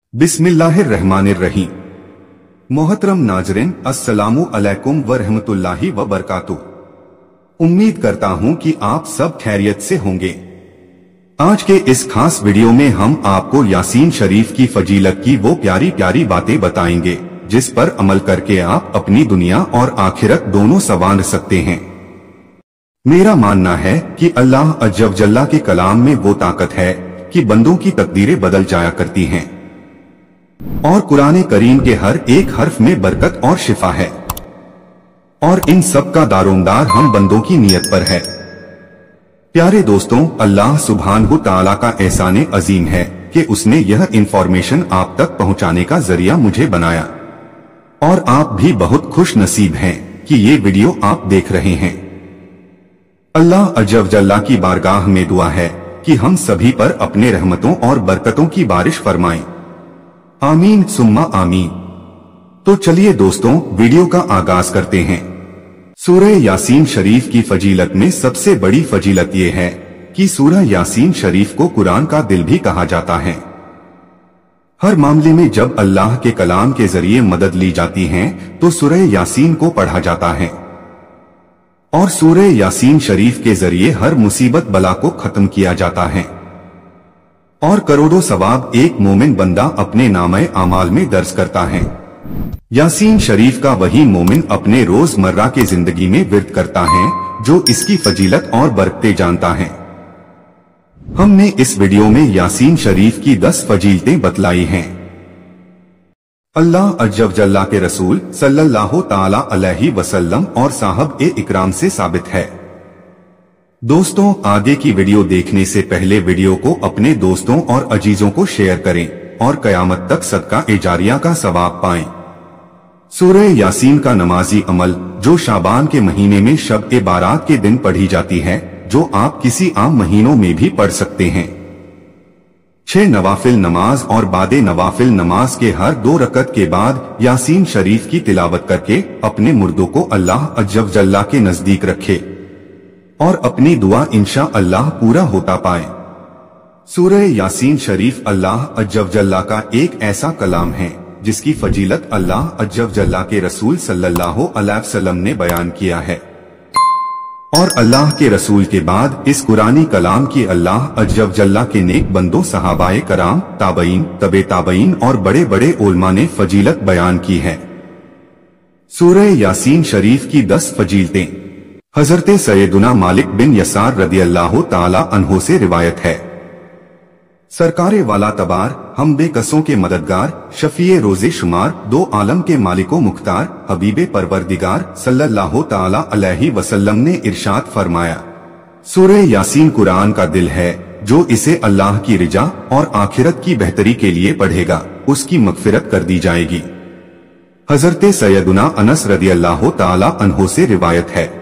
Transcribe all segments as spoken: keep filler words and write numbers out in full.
बिस्मिल्लाहिर्रहमानिर्रहीम। मोहतरम नाजरीन, अस्सलामु अलैकुम व रहमतुल्लाहि व बरकातुहू। उम्मीद करता हूं कि आप सब खैरियत से होंगे। आज के इस खास वीडियो में हम आपको यासीन शरीफ की फजीलत की वो प्यारी प्यारी बातें बताएंगे जिस पर अमल करके आप अपनी दुनिया और आखिरत दोनों संवार सकते हैं। मेरा मानना है कि अल्लाह अज़्ज़ जल्ला के कलाम में वो ताकत है कि बंदों की तकदीरें बदल जाया करती हैं और कुरान करीम के हर एक हर्फ में बरकत और शिफा है और इन सब का दारोमदार हम बंदों की नीयत पर है। प्यारे दोस्तों, अल्लाह सुब्हानहू तआला का एहसान अजीम है कि उसने यह इंफॉर्मेशन आप तक पहुंचाने का जरिया मुझे बनाया और आप भी बहुत खुश नसीब हैं कि ये वीडियो आप देख रहे हैं। अल्लाह अज़्ज़ जल्ला की बारगाह में दुआ है कि हम सभी पर अपने रहमतों और बरकतों की बारिश फरमाएं। आमीन सुम्मा आमीन। तो चलिए दोस्तों, वीडियो का आगाज करते हैं। सूरह यासीन शरीफ की फजीलत में सबसे बड़ी फजीलत ये है कि सूरह यासीन शरीफ को कुरान का दिल भी कहा जाता है। हर मामले में जब अल्लाह के कलाम के जरिए मदद ली जाती है तो सूरह यासीन को पढ़ा जाता है और सूरह यासीन शरीफ के जरिए हर मुसीबत बला को खत्म किया जाता है और करोड़ों सवाब एक मोमिन बंदा अपने नामे आमाल में दर्ज करता है। यासीन शरीफ का वही मोमिन अपने रोजमर्रा के जिंदगी में विर्द करता है जो इसकी फजीलत और बरकतें जानता है। हमने इस वीडियो में यासीन शरीफ की दस फजीलतें बतलाई हैं। अल्लाह अज़्ज़ जल्ला के रसूल सल्लल्लाहु ताला अलैहि वसल्लम और साहब ए इकराम से साबित है। दोस्तों, आगे की वीडियो देखने से पहले वीडियो को अपने दोस्तों और अजीजों को शेयर करें और कयामत तक सदका ए जारिया का सवाब पाएं। सूरह यासीन का नमाजी अमल जो शाबान के महीने में शब ए बारात के दिन पढ़ी जाती है, जो आप किसी आम महीनों में भी पढ़ सकते हैं। छह नवाफिल नमाज और बादे नवाफिल नमाज के हर दो रकत के बाद यासीन शरीफ की तिलावत करके अपने मुर्दों को अल्लाह अज़्ज़ जल्ला के नजदीक रखे और अपनी दुआ इंशा अल्लाह पूरा होता पाए। सूरह यासीन शरीफ अल्लाह अज़्ज़ जल्ला का एक ऐसा कलाम है जिसकी फजीलत अल्लाह अज़्ज़ जल्ला के रसूल सल्लल्लाहु अलैहि वसल्लम ने बयान किया है और अल्लाह के रसूल के बाद इस कुरानी कलाम की अल्लाह अज़्ज़ जल्ला के नेक बंदों सहाबाए कराम, ताबईन, तबे ताबईन और बड़े बड़े उलमा ने फजीलत बयान की है। सूरह यासीन शरीफ की दस फजीलतें हजरत सैयदुना मालिक बिन यसार रदियल्लाहु ताला अन्हो से रिवायत है। सरकारे वाला तबार, हम बेकसों के मददगार, शफीए रोजे शुमार, दो आलम के मालिको मुख्तार, हबीबे परवरदिगार सल्लल्लाहु ताला अलैहि वसल्लम ने इरशाद फरमाया, सूरह यासीन कुरान का दिल है, जो इसे अल्लाह की रिजा और आखिरत की बेहतरी के लिए पढ़ेगा उसकी मगफिरत कर दी जाएगी। हजरत सैयदुना अनस रदियल्लाहु ताला अन्हो से रिवायत है।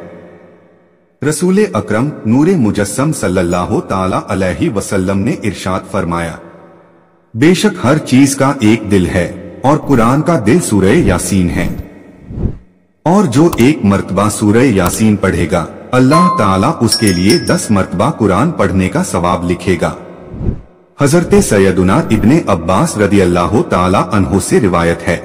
रसूल अकरम नूरे मुजस्सम सल्लल्लाहु ताला अलैहि वसल्लम ने इरशाद फरमाया, बेशक हर चीज का एक दिल है और कुरान का दिल सूरह यासीन है और जो एक मर्तबा सूरह यासीन पढ़ेगा अल्लाह ताला उसके लिए दस मर्तबा कुरान पढ़ने का सवाब लिखेगा। हजरत सैयदुना इब्ने अब्बास रदियल्लाहु ताला अन्हो से रिवायत है।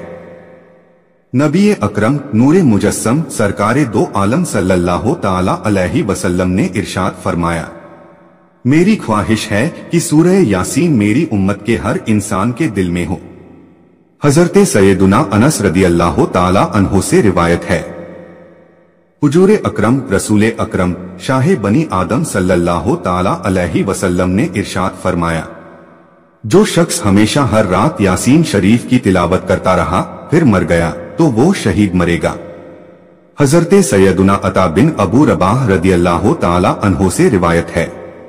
नबी अकरम नूरे मुजस्सम सरकारे दो आलम सल्लल्लाहु ताला अलैहि वसल्लम ने इरशाद फरमाया, मेरी ख्वाहिश है कि सूरह यासीन मेरी उम्मत के हर इंसान के दिल में हो। हजरत सैयदुना अनस रदियल्लाहु ताला अन्हो से रिवायत है। हुजूर अकरम रसूल अकरम शाह बनी आदम सल्लल्लाहु ताला अलैहि वसल्लम ने इरशाद फरमाया, जो शख्स हमेशा हर रात यासीन शरीफ की तिलावत करता रहा फिर मर गया तो वो शहीद मरेगा। हजरत सैयदुना अता बिन अबू रबाह रदियल्लाहु ताला अन्हो से रिवायत है।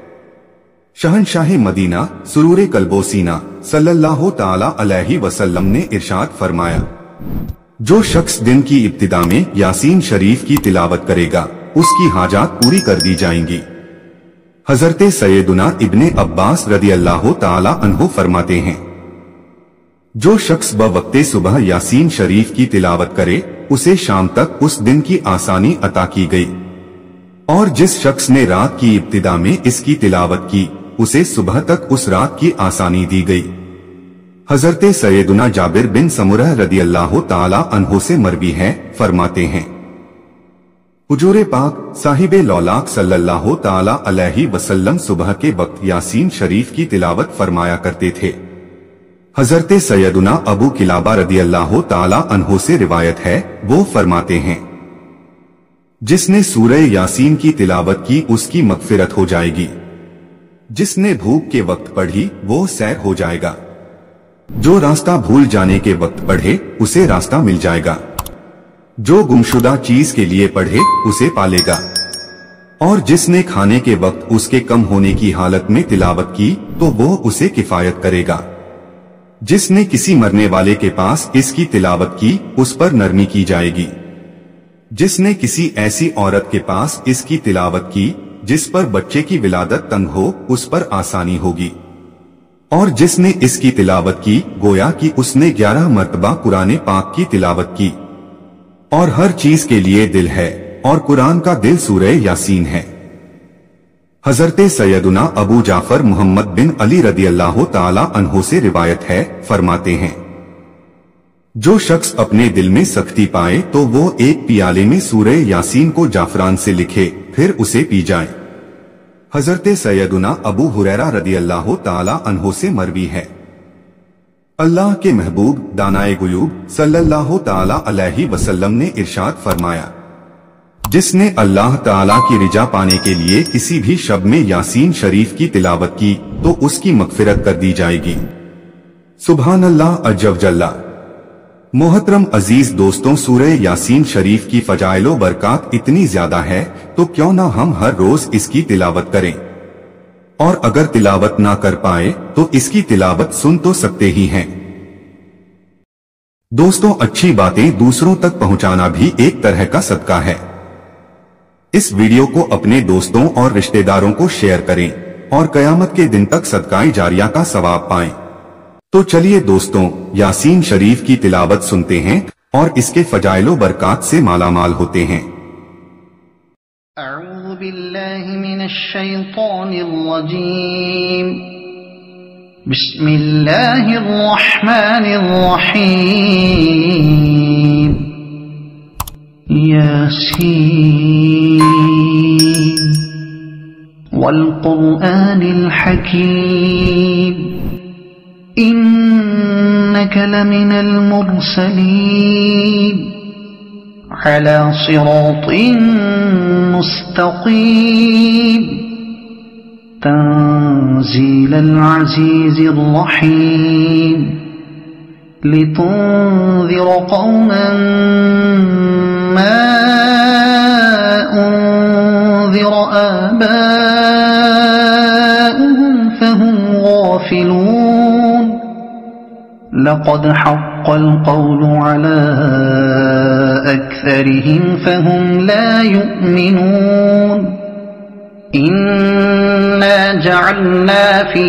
शहनशाह मदीना सुरूर कल्बोसीना सल्लल्लाहु ताला अलैहि वसल्लम ने इरशाद फरमाया, जो शख्स दिन की इब्तिदा में यासीन शरीफ की तिलावत करेगा उसकी हाजात पूरी कर दी जाएंगी। हजरत सैयदुना इब्ने अब्बास रदियल्लाहु ताला अन्हो फरमाते हैं, जो शख्स बवक्ते सुबह यासीन शरीफ की तिलावत करे उसे शाम तक उस दिन की आसानी अता की गई और जिस शख्स ने रात की इब्तिदा में इसकी तिलावत की उसे सुबह तक उस रात की आसानी दी गई। حضرت سیدنا جابر بن سمرہ رضی اللہ تعالی عنہ سے مروی ہے، فرماتے ہیں حضور پاک صاحب لولاک صلی اللہ تعالی علیہ وسلم صبح کے وقت یاسین شریف کی تلاوت فرمایا کرتے تھے۔ حضرت سیدنا ابو کلابہ رضی اللہ تعالی عنہ سے روایت ہے، وہ فرماتے ہیں جس نے سورہ یاسین کی تلاوت کی اس کی مغفرت ہو جائے گی، جس نے بھوک کے وقت پڑھی وہ سیر ہو جائے گا، جو راستہ بھول جانے کے وقت پڑھے اسے راستہ مل جائے گا، جو گمشدہ چیز کے لیے پڑھے اسے پالے گا، اور جس نے کھانے کے وقت اس کے کم ہونے کی حالت میں تلاوت کی تو وہ اسے کفایت کرے گا، جس نے کسی مرنے والے کے پاس اس کی تلاوت کی اس پر نرمی کی جائے گی، جس نے کسی ایسی عورت کے پاس اس کی تلاوت کی جس پر بچے کی ولادت تنگ ہو اس پر آسانی ہوگی، اور جس نے اس کی تلاوت کی گویا کہ اس نے گیارہ مرتبہ قرآن پاک کی تلاوت کی، اور ہر چیز کے لیے دل ہے اور قرآن کا دل سورہ یاسین ہے۔ حضرت سیدنا ابو جعفر محمد بن علی رضی اللہ تعالی عنہ سے روایت ہے، فرماتے ہیں جو شخص اپنے دل میں سختی پائے تو وہ ایک پیالے میں سورہ یاسین کو جعفران سے لکھے پھر اسے پی جائے۔ حضرت سیدنا ابو ہریرہ رضی اللہ تعالی عنہ سے مروی ہے، اللہ کے محبوب دانائے غیوب صلی اللہ تعالی علیہ وسلم نے ارشاد فرمایا جس نے اللہ تعالی کی رضا پانے کے لیے کسی بھی شب میں یاسین شریف کی تلاوت کی تو اس کی مغفرت کر دی جائے گی۔ سبحان اللہ عز و جل۔ محترم عزیز دوستوں، سورہ یاسین شریف کی فضائل و برکات اتنی زیادہ ہے تو کیوں نہ ہم ہر روز اس کی تلاوت کریں، اور اگر تلاوت نہ کر پائے تو اس کی تلاوت سن تو سکتے ہی ہیں۔ دوستوں، اچھی باتیں دوسروں تک پہنچانا بھی ایک طرح کا صدقہ ہے۔ اس ویڈیو کو اپنے دوستوں اور رشتہ داروں کو شیئر کریں اور قیامت کے دن تک صدقہ جاریہ کا ثواب پائیں۔ تو چلیے دوستوں، یاسین شریف کی تلاوت سنتے ہیں اور اس کے فضائل و برکات سے مالا مال ہوتے ہیں۔ اعوذ باللہ من الشیطان الرجیم، بسم اللہ الرحمن الرحیم، یاسین والقرآن الحکیم إنك لمن المرسلين على صراط مستقيم تنزيل العزيز الرحيم لتنذر قوما ما أنذر آباؤهم فهم غافلون لقد حق القول على أكثرهم فهم لا يؤمنون إنا جعلنا في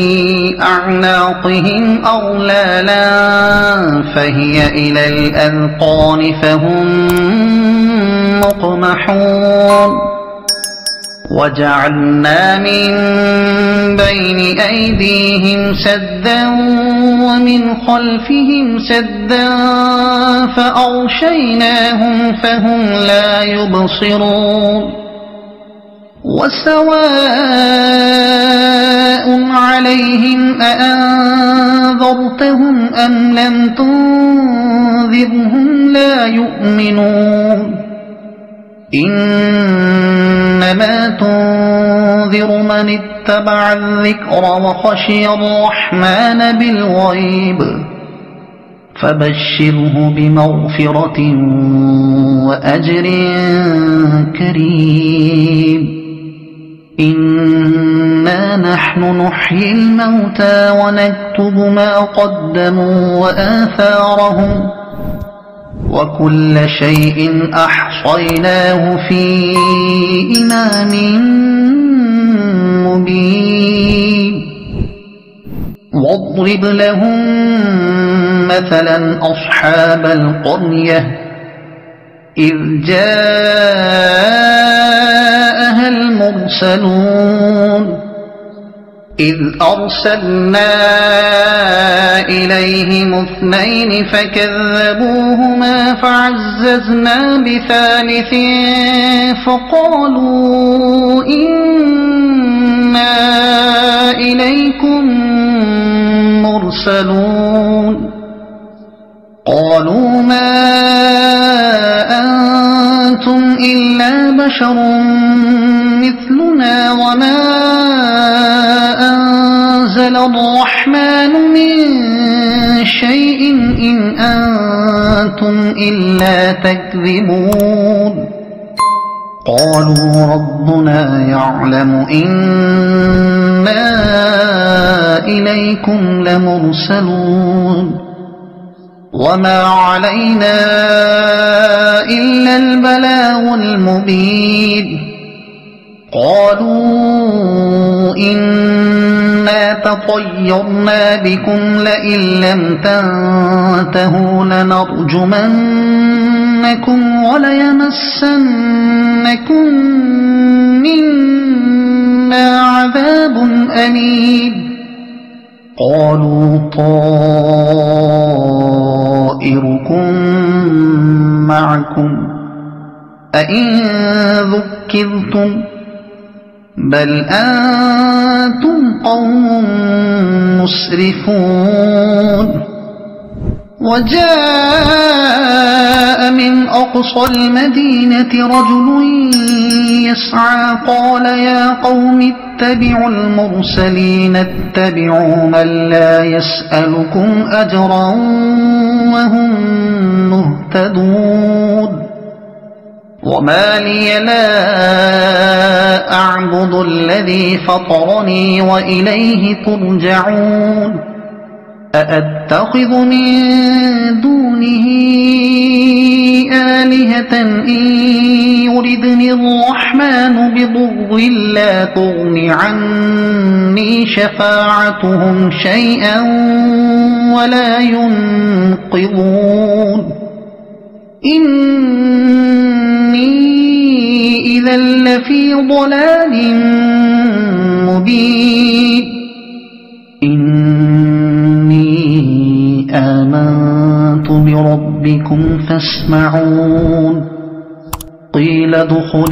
أعناقهم أغلالا فهي إلى الأذقان فهم مقمحون وجعلنا من بين أيديهم سدا ومن خلفهم سدا فأغشيناهم فهم لا يبصرون وسواء عليهم أأنذرتهم أم لم تنذرهم لا يؤمنون إنما تنذر من اتبع الذكر وخشي الرحمن بالغيب فبشره بمغفرة وأجر كريم إنا نحن نحيي الموتى ونكتب ما قدموا وآثارهم وكل شيء أحصيناه في إمام مبين واضرب لهم مثلا أصحاب القرية إذ جاءها المرسلون إذ أرسلنا إليهم اثنين فكذبوهما فعززنا بثالث فقالوا إنا إليكم مرسلون قالوا ما أنتم إلا بشر مثلنا وما أنزل الرحمن من شيء إن أنتم إلا تكذبون قالوا ربنا يعلم إنا إليكم لمرسلون وما علينا إلا البلاغ المبين قالوا إنا تطيرنا بكم لئن لم تنتهوا لنرجمنكم وليمسنكم منا عذاب أليم قالوا طائركم معكم أئن ذكرتم بل أنتم قوم مسرفون وجاء من أقصى المدينة رجل يسعى قال يا قوم اتبعوا المرسلين اتبعوا من لا يسألكم أجرا وهم مهتدون وما لي لا أعبد الذي فطرني وإليه ترجعون أأتخذ من دونه آلهة إن يردني الرحمن بضر لا تغن عني شفاعتهم شيئا ولا ينقذون إني إذا لفي ضلال مبين إني آمنت بربكم فاسمعون قيل ادخل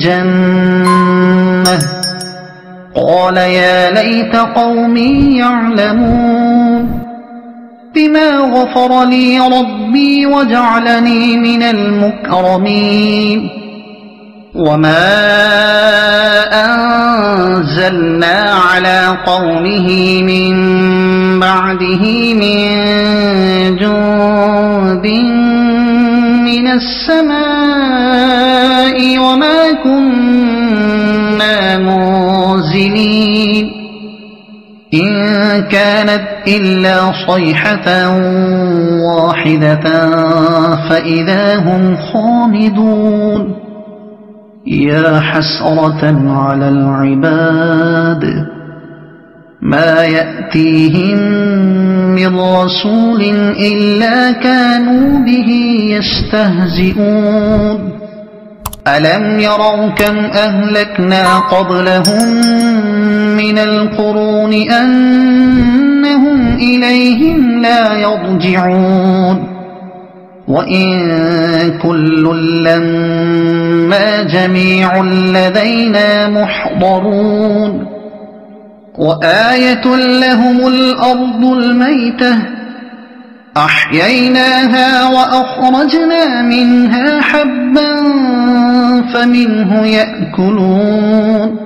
الجنة قال يا ليت قومي يعلمون بما غفر لي ربي وجعلني من المكرمين وما أنزلنا على قومه من بعده من جند من السماء وما كنا منزلين إن كانت إلا صيحة واحدة فإذا هم خامدون يا حسرة على العباد ما يأتيهم من رسول إلا كانوا به يستهزئون ألم يروا كم أهلكنا قبلهم من القرون أنهم إليهم لا يرجعون وإن كل لما جميع لدينا محضرون وآية لهم الأرض الميتة أحييناها وأخرجنا منها حبا فمنه يأكلون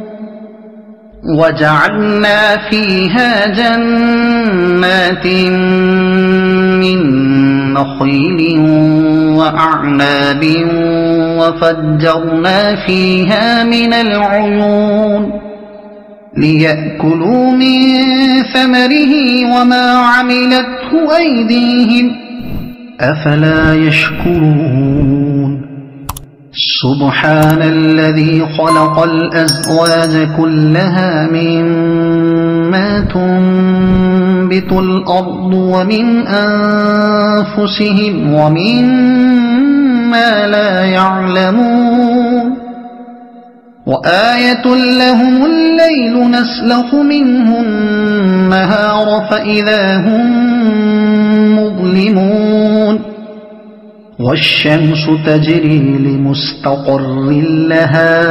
وجعلنا فيها جنات من نخيل وأعناب وفجرنا فيها من العيون ليأكلوا من ثمره وما عملته أيديهم أفلا يشكرون سبحان الذي خلق الأزواج كلها مما تنبت الأرض ومن أنفسهم ومما لا يعلمون وآية لهم الليل نسلخ منه النهار فإذا هم مظلمون والشمس تجري لمستقر لها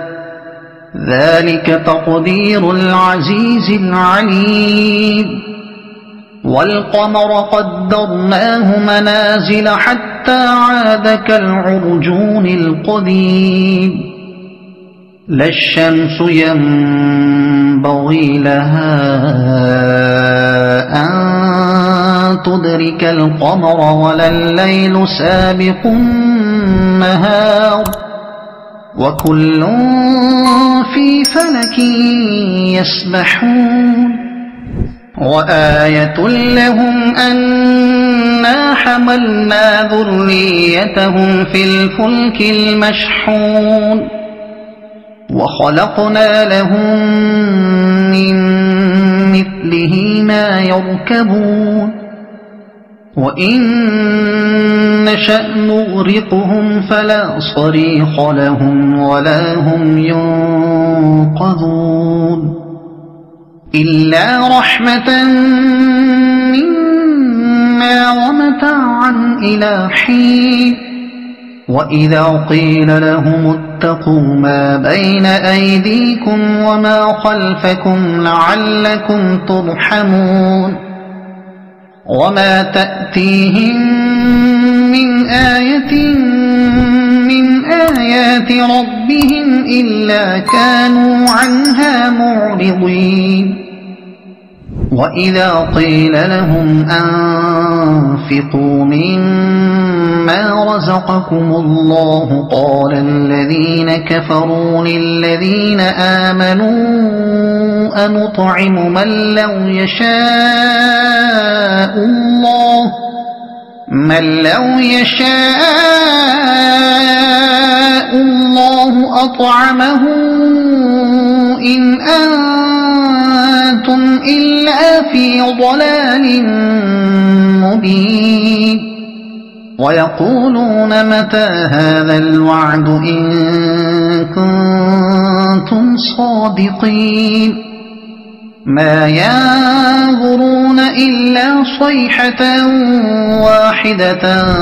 ذلك تقدير العزيز العليم والقمر قدرناه منازل حتى عاد كالعرجون القديم لا الشمس ينبغي لها أن تدرك القمر ولا الليل سابق النهار وكل في فلك يسبحون وآية لهم أنا حملنا ذريتهم في الفلك المشحون وخلقنا لهم من مثله ما يركبون وإن نشأ نغرقهم فلا صريخ لهم ولا هم ينقذون إلا رحمة منا ومتاعا إلى حين وإذا قيل لهم اتقوا ما بين أيديكم وما خلفكم لعلكم ترحمون وما تأتيهم من آية من آيات ربهم إلا كانوا عنها معرضين وإذا قيل لهم أنفقوا مما رزقكم الله قال الذين كفروا للذين آمنوا أنطعم من لو يشاء الله من لو يشاء الله أطعمه إن أنتم إلا في ضلال مبين ويقولون متى هذا الوعد إن كنتم صادقين ما ينظرون إلا صيحة واحدة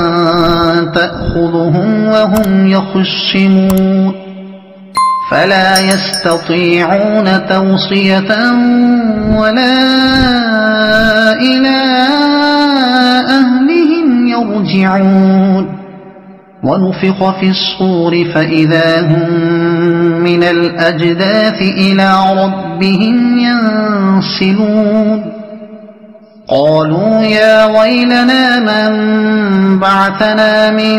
تأخذهم وهم يخصمون فلا يستطيعون توصية ولا إلى أهلهم يرجعون ونفخ في الصور فإذا هم من الأجداث إلى ربهم ينسلون قالوا يا ويلنا من بعثنا من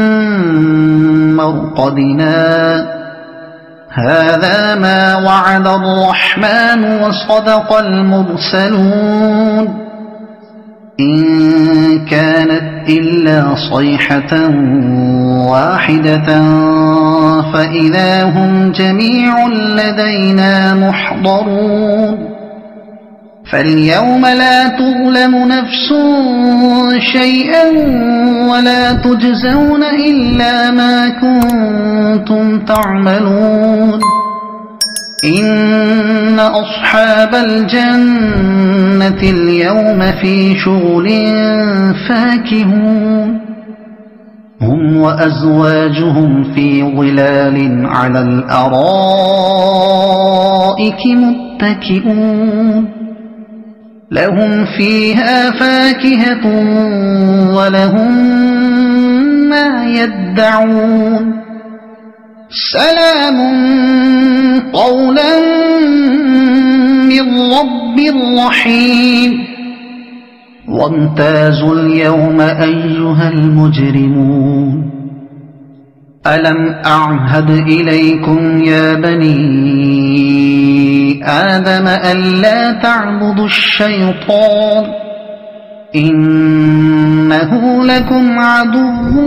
مرقدنا هذا ما وعد الرحمن وصدق المرسلون إن كانت إلا صيحة واحدة فإذا هم جميع لدينا محضرون فاليوم لا تظلم نفس شيئا ولا تجزون إلا ما كنتم تعملون إن أصحاب الجنة اليوم في شغل فاكهون هم وأزواجهم في ظلال على الأرائك متكئون لهم فيها فاكهة ولهم ما يدعون سلام قولا من رب رحيم وامتازوا اليوم أيها المجرمون ألم أعهد إليكم يا بني آدم ألا تعبدوا الشيطان إنه لكم عدو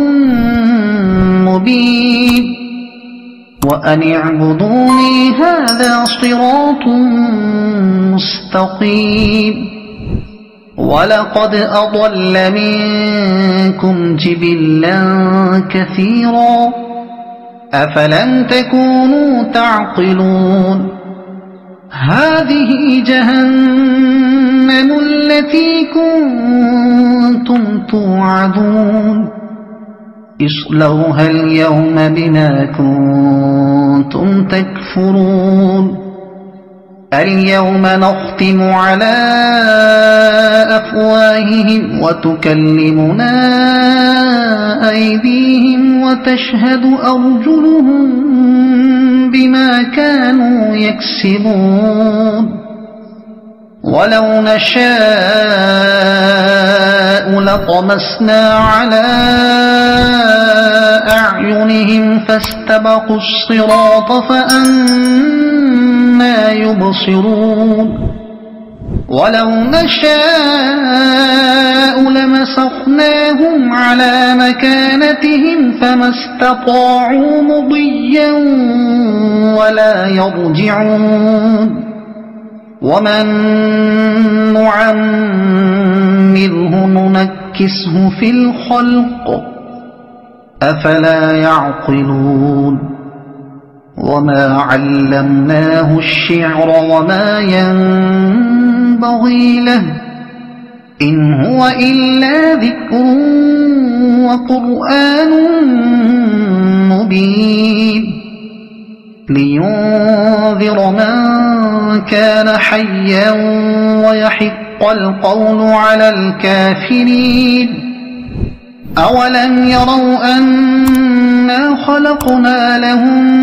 مبين وأن اعبدوني هذا صراط مستقيم ولقد أضل منكم جبلا كثيرا أفلم تكونوا تعقلون هذه جهنم التي كنتم توعدون اصلوها اليوم بما كنتم تكفرون اليوم نختم على أفواههم وتكلمنا أيديهم وتشهد أرجلهم بما كانوا يكسبون ولو نشاء لطمسنا على أعينهم فاستبقوا الصراط فأنى يبصرون ولو نشاء لمسخناهم على مكانتهم فما استطاعوا مضيا ولا يرجعون ومن نعمره ننكسه في الخلق أفلا يعقلون وما علمناه الشعر وما ينبغي له إن هو إلا ذكر وقرآن مبين لينذر من كان حيا ويحق القول على الكافرين أولم يروا أنا خلقنا لهم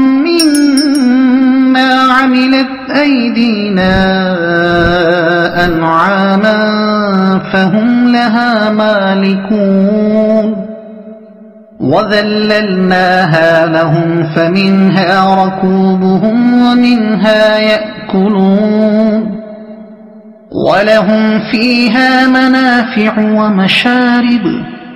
مما عملت أيدينا أنعاما فهم لها مالكون وذللناها لهم فمنها ركوبهم ومنها يأكلون ولهم فيها منافع ومشارب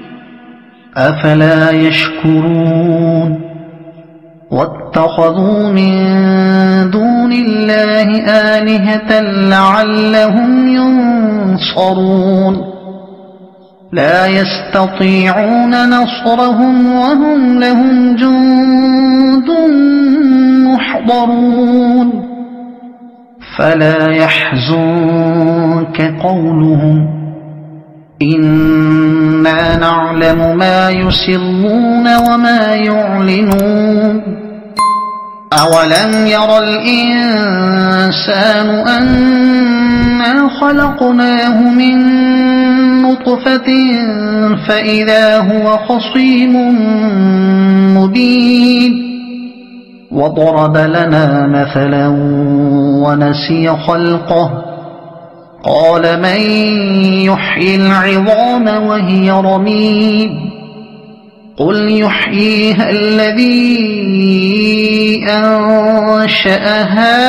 أفلا يشكرون واتخذوا من دون الله آلهة لعلهم ينصرون لا يستطيعون نصرهم وهم لهم جند محضرون فلا يحزنك قولهم إنا نعلم ما يسرون وما يعلنون أولم ير الإنسان أنا خلقناه من نطفة فإذا هو خصيم مبين وضرب لنا مثلا ونسي خلقه قال من يحيي العظام وهي رميم قل يحييها الذي أنشأها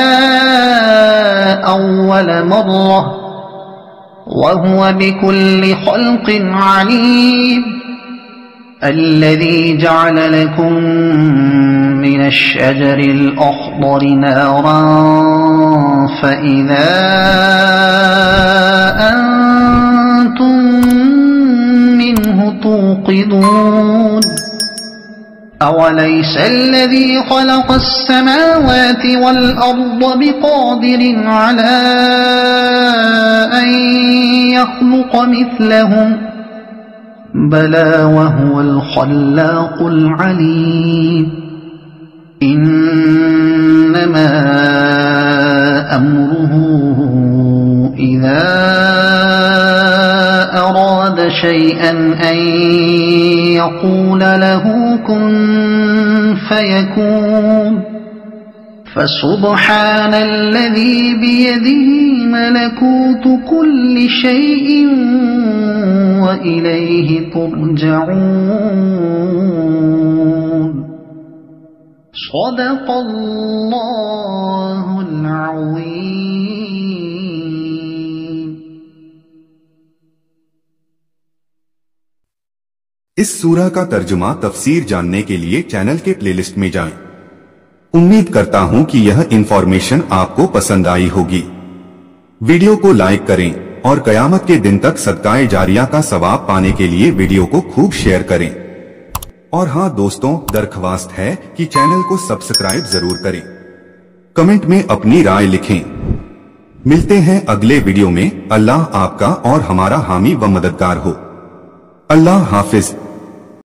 أول مرة وهو بكل خلق عليم الذي جعل لكم من الشجر الأخضر نارا فإذا أنتم منه توقدون أوليس الذي خلق السماوات والأرض بقادر على أن يخلق مثلهم بلى وهو الخلاق العليم إنما أمره إذا أراد شيئا أن يقول له كن فيكون فسبحان الذي بيده ملكوت كل شيء وإليه ترجعون صدق الله العظيم. اس سورہ کا ترجمہ تفسیر جاننے کے لیے چینل کے پلے لسٹ میں جائیں. امید کرتا ہوں کہ یہ انفارمیشن آپ کو پسند آئی ہوگی. ویڈیو کو لائک کریں اور قیامت کے دن تک صدقہ جاریہ کا ثواب پانے کے لیے ویڈیو کو خوب شیئر کریں. और हाँ दोस्तों, दरख्वास्त है कि चैनल को सब्सक्राइब जरूर करें, कमेंट में अपनी राय लिखें। मिलते हैं अगले वीडियो में। अल्लाह आपका और हमारा हामी व मददगार हो। अल्लाह हाफिज।